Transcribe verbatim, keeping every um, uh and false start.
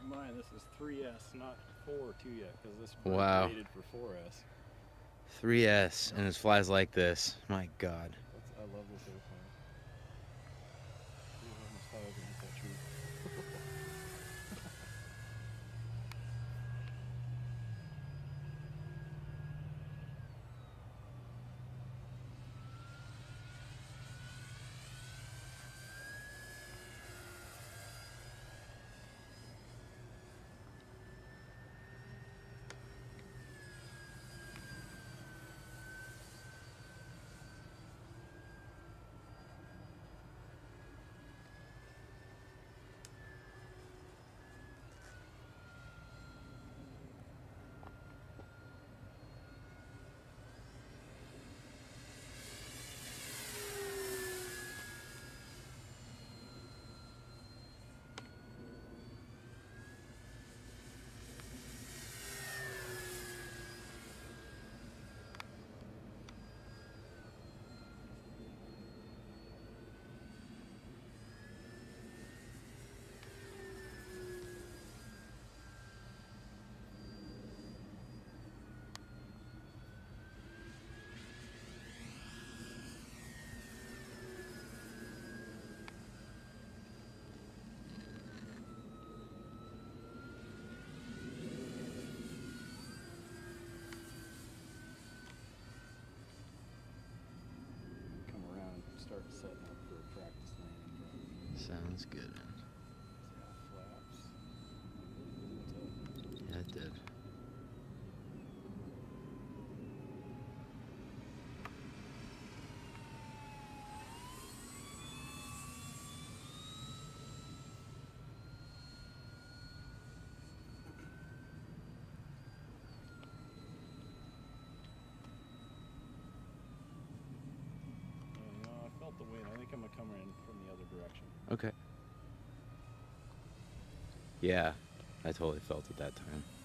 in mind, this is three S, not four two yet, because this is wow. rated for four S. three S, and it flies like this. My God. That's, I love this airplane. I almost thought I was going to hit that tree. Start setting up for a practice landing. Sounds good. See how it flaps. Yeah, it did. The wind. I think I'm gonna come in from the other direction. Okay. Yeah, I totally felt it that time.